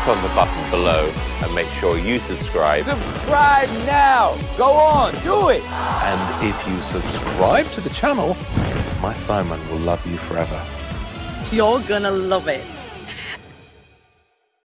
on the button below and make sure you subscribe. Subscribe now! Go on, do it! And if you subscribe to the channel, my Simon will love you forever. You're gonna love it.